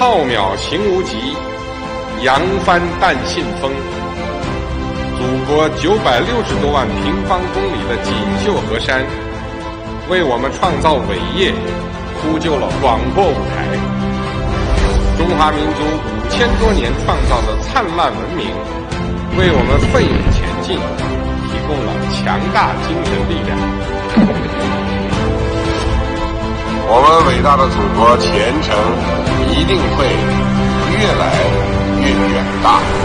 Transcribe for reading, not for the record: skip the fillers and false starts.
浩渺行无极，扬帆淡信风。祖国960多万平方公里的锦绣河山，为我们创造伟业铺就了广阔舞台。中华民族5000多年创造的灿烂文明，为我们奋勇前进提供了强大精神力量。 我们伟大的祖国前程一定会越来越远大。